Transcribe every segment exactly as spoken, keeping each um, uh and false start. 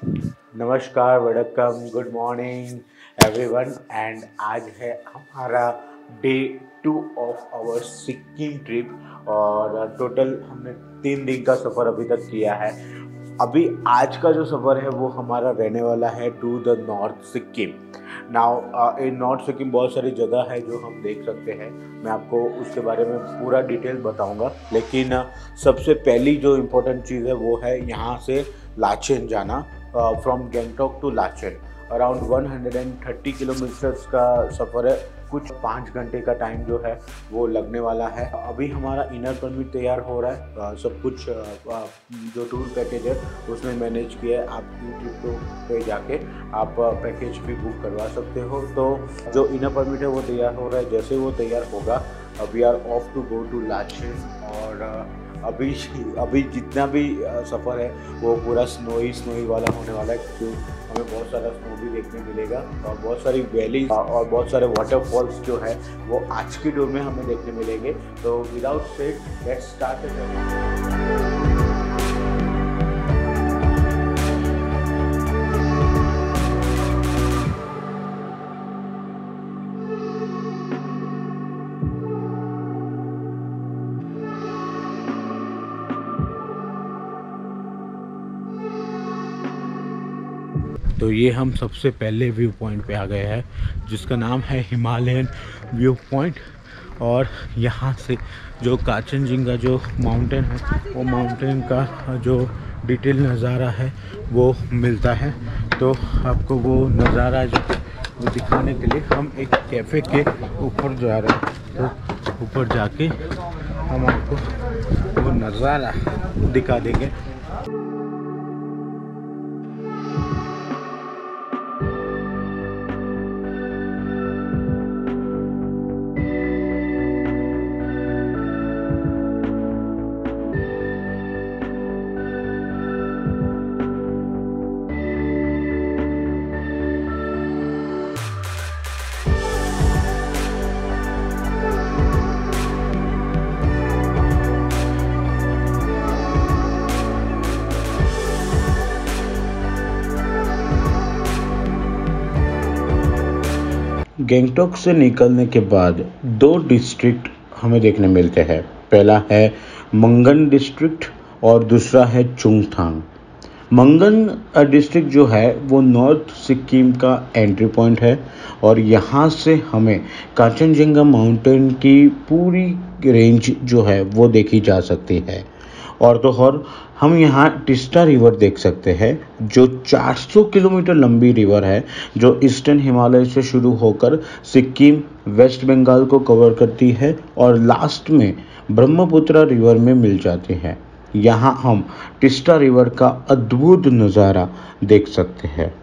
नमस्कार, वड़क्कम, good morning everyone. And आज है हमारा day two of our Sikkim trip और टोटल हमने तीन दिन का सफ़र अभी तक किया है। अभी आज का जो सफ़र है वो हमारा रहने वाला है to the north Sikkim. Now in north Sikkim बहुत सारी जगह है जो हम देख सकते हैं, मैं आपको उसके बारे में पूरा डिटेल बताऊंगा। लेकिन uh, सबसे पहली जो इम्पोर्टेंट चीज़ है वो है यहाँ से लाचेन जाना। From Gangtok to Lachen around one hundred thirty kilometres का सफ़र है। कुछ पाँच घंटे का टाइम जो है वो लगने वाला है। अभी हमारा इनर परमिट तैयार हो रहा है, सब कुछ जो टूर पैकेज है उसमें मैनेज किया है। आप यूट्यूब पे जाके आप पैकेज भी बुक करवा सकते हो। तो जो इनर परमिट है वो तैयार हो रहा है, जैसे वो तैयार होगा we are off to go to Lachen. और अभी अभी जितना भी सफ़र है वो पूरा स्नोई स्नोई वाला होने वाला है, क्योंकि हमें बहुत सारा स्नो भी देखने मिलेगा और बहुत सारी वैली और बहुत सारे वाटरफॉल्स जो है वो आज की टूर में हमें देखने मिलेंगे। तो without said let's start the तो ये हम सबसे पहले व्यू पॉइंट पे आ गए हैं जिसका नाम है हिमालयन व्यू पॉइंट। और यहाँ से जो काचनजंगा जो माउंटेन है वो माउंटेन का जो डिटेल नज़ारा है वो मिलता है। तो आपको वो नज़ारा जो वो दिखाने के लिए हम एक कैफ़े के ऊपर जा रहे हैं। तो ऊपर जाके हम आपको वो नज़ारा दिखा देंगे। गैंगटॉक से निकलने के बाद दो डिस्ट्रिक्ट हमें देखने मिलते हैं। पहला है मंगन डिस्ट्रिक्ट और दूसरा है चुंगथांग। मंगन डिस्ट्रिक्ट जो है वो नॉर्थ सिक्किम का एंट्री पॉइंट है और यहाँ से हमें काचनजंगा माउंटेन की पूरी रेंज जो है वो देखी जा सकती है। और तो और हम यहाँ टिस्टा रिवर देख सकते हैं जो चार सौ किलोमीटर लंबी रिवर है, जो ईस्टर्न हिमालय से शुरू होकर सिक्किम वेस्ट बंगाल को कवर करती है और लास्ट में ब्रह्मपुत्र रिवर में मिल जाती है। यहाँ हम टिस्टा रिवर का अद्भुत नज़ारा देख सकते हैं।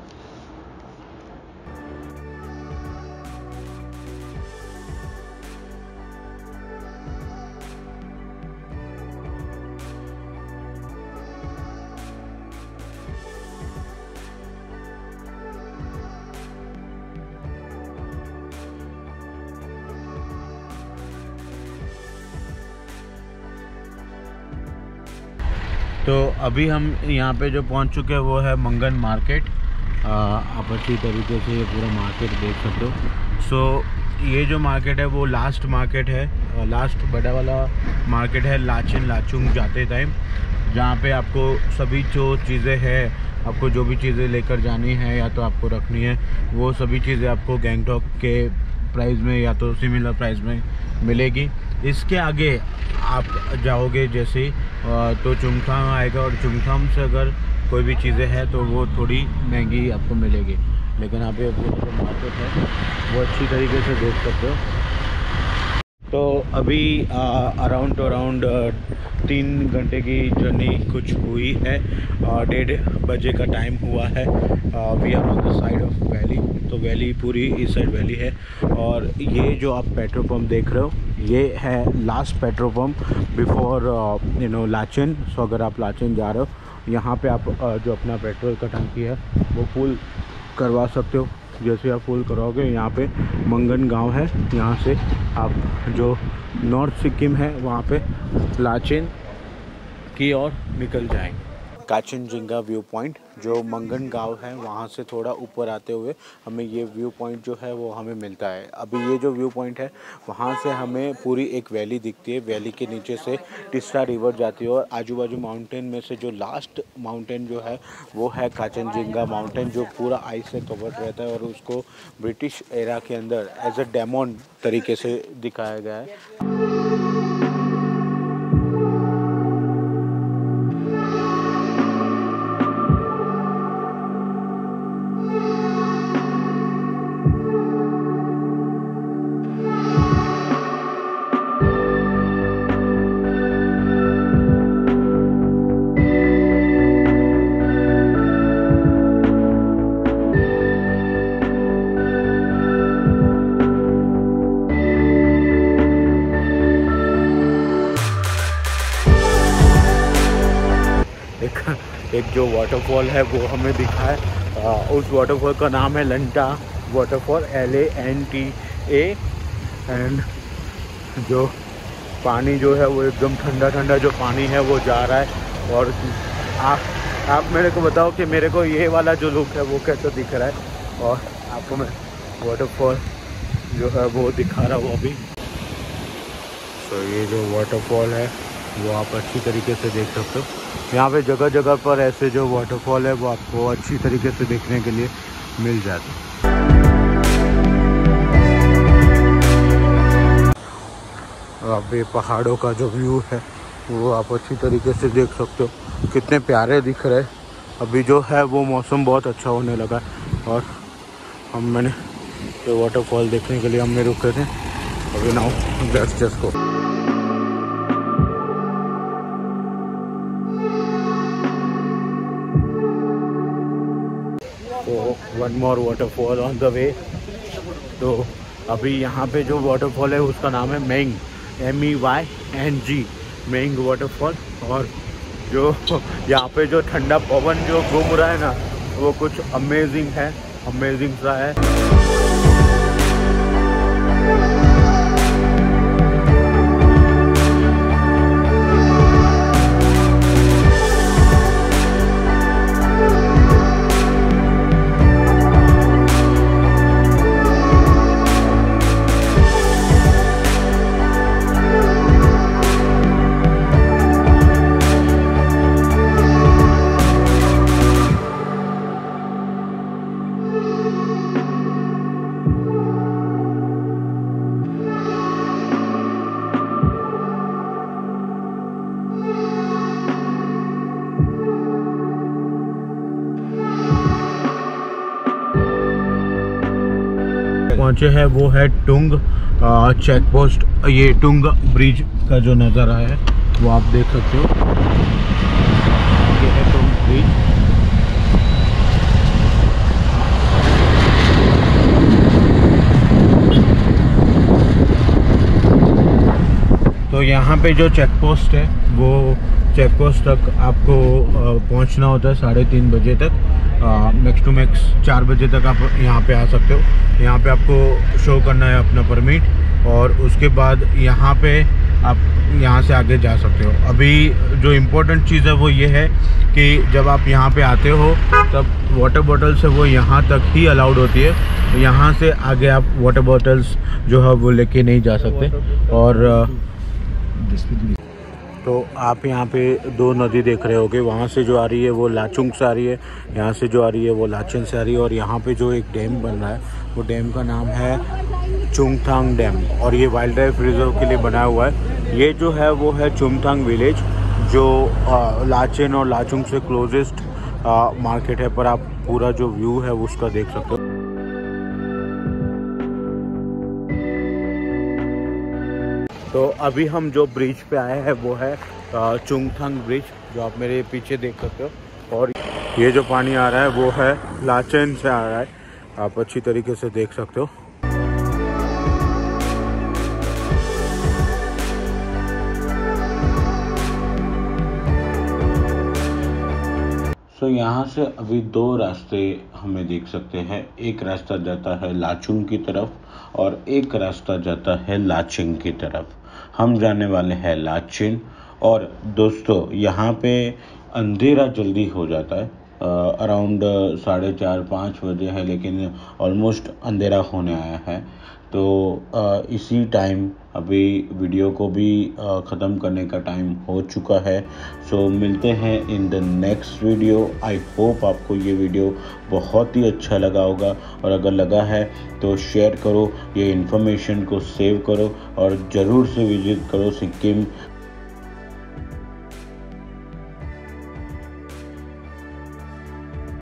तो अभी हम यहाँ पे जो पहुँच चुके हैं वो है मंगन मार्केट। आप अच्छी तरीके से ये पूरा मार्केट देख सकते हो। सो ये जो मार्केट है वो लास्ट मार्केट है, लास्ट बड़ा वाला मार्केट है लाचेन लाचुंग जाते टाइम, जहाँ पे आपको सभी जो चीज़ें हैं, आपको जो भी चीज़ें लेकर जानी है या तो आपको रखनी है वो सभी चीज़ें आपको गैंगटॉक के प्राइस में या तो सिमिलर प्राइस में मिलेगी। इसके आगे आप जाओगे जैसे तो चुंगथांग आएगा और चुंगथांग से अगर कोई भी चीज़ें हैं तो वो थोड़ी महंगी आपको मिलेगी। लेकिन आप ये जो मार्केट है वो अच्छी तरीके से देख सकते हो। तो अभी अराउंड टू अराउंड तीन घंटे की जर्नी कुछ हुई है, डेढ़ बजे का टाइम हुआ है। We are on the side of valley, तो वैली पूरी इस साइड वैली है। और ये जो आप पेट्रोल पंप देख रहे हो ये है last petrol pump before you know Lachen. So अगर आप लाचेन जा रहे हो यहाँ पे आप uh, जो अपना पेट्रोल का टंकी है वो फुल करवा सकते हो। जैसे आप फुल कराओगे यहाँ पे मंगन गांव है, यहाँ से आप जो नॉर्थ सिक्किम है वहाँ पे लाचेन की ओर निकल जाएंगे। काचनजंगा व्यू पॉइंट, जो मंगन गांव है वहाँ से थोड़ा ऊपर आते हुए हमें ये व्यू पॉइंट जो है वो हमें मिलता है। अभी ये जो व्यू पॉइंट है वहाँ से हमें पूरी एक वैली दिखती है। वैली के नीचे से टिस्टा रिवर जाती है और आजू बाजू माउंटेन में से जो लास्ट माउंटेन जो है वो है काचनजंगा माउंटेन, जो पूरा आइस से कवर्ड रहता है और उसको ब्रिटिश एरा के अंदर एज अ डेमोन तरीके से दिखाया गया है। एक एक जो वाटरफॉल है वो हमें दिखा है। आ, उस वाटरफॉल का नाम है Lanta waterfall, L A N T A. And जो पानी जो है वो एकदम ठंडा ठंडा जो पानी है वो जा रहा है। और आप आप मेरे को बताओ कि मेरे को ये वाला जो लुक है वो कैसा दिख रहा है। और आपको मैं वाटरफॉल जो है वो दिखा रहा हूँ अभी। तो ये जो वाटरफॉल है वो आप अच्छी तरीके से देख सकते हो। यहाँ पे जगह जगह पर ऐसे जो वाटरफॉल है वो आपको अच्छी तरीके से देखने के लिए मिल जाते हैं। अब ये पहाड़ों का जो व्यू है वो आप अच्छी तरीके से देख सकते हो, कितने प्यारे दिख रहे हैं। अभी जो है वो मौसम बहुत अच्छा होने लगा है और हम मैंने ये वाटरफॉल देखने के लिए हमने रुके थे। अभी now let's just go. One more waterfall on the way. तो अभी यहाँ पे जो वाटरफॉल है उसका नाम है Meyng, M E Y N G, Meyng waterfall. और जो यहाँ पे जो ठंडा पवन जो घूम रहा है ना वो कुछ अमेजिंग है, अमेजिंग सा है। पहुँचे हैं वो है टुंग चेक पोस्ट। ये टुंग ब्रिज का जो नज़ारा है वो आप देख सकते हो। ये है टुंग ब्रिज। तो यहाँ पे जो चेक पोस्ट है वो चेक पोस्ट तक आपको पहुँचना होता है साढ़े तीन बजे तक। मैक्स टू मैक्स चार बजे तक आप यहाँ पे आ सकते हो। यहाँ पे आपको शो करना है अपना परमिट और उसके बाद यहाँ पे आप यहाँ से आगे जा सकते हो। अभी जो इम्पोर्टेंट चीज़ है वो ये है कि जब आप यहाँ पे आते हो तब वाटर बॉटल्स है वो यहाँ तक ही अलाउड होती है। यहाँ से आगे आप वाटर बॉटल्स जो है वो लेके नहीं जा सकते। और तो आप यहाँ पे दो नदी देख रहे होगे, वहाँ से जो आ रही है वो लाचुंग से आ रही है, यहाँ से जो आ रही है वो लाचन से आ रही है। और यहाँ पे जो एक डैम बन रहा है वो डैम का नाम है चुंगथांग डैम और ये वाइल्ड लाइफ रिजर्व के लिए बनाया हुआ है। ये जो है वो है चुंगथांग विलेज, जो आ, लाचेन और लाचुंग से क्लोजेस्ट मार्केट है। पर आप पूरा जो व्यू है उसका देख सकते हो। तो अभी हम जो ब्रिज पे आए हैं वो है चुंगथांग ब्रिज, जो आप मेरे पीछे देख सकते हो। और ये जो पानी आ रहा है वो है लाचेन से आ रहा है, आप अच्छी तरीके से देख सकते हो। तो so, यहाँ से अभी दो रास्ते हमें देख सकते हैं। एक रास्ता जाता है लाचुंग की तरफ और एक रास्ता जाता है लाचेन की तरफ। हम जाने वाले हैं लाचेन। और दोस्तों यहाँ पे अंधेरा जल्दी हो जाता है। अराउंड साढ़े चार पाँच बजे है, लेकिन ऑलमोस्ट अंधेरा होने आया है। तो uh, इसी टाइम अभी वीडियो को भी ख़त्म करने का टाइम हो चुका है। सो मिलते हैं in the next video. I hope आपको ये वीडियो बहुत ही अच्छा लगा होगा, और अगर लगा है तो शेयर करो, ये इन्फॉर्मेशन को सेव करो और ज़रूर से विजिट करो सिक्किम।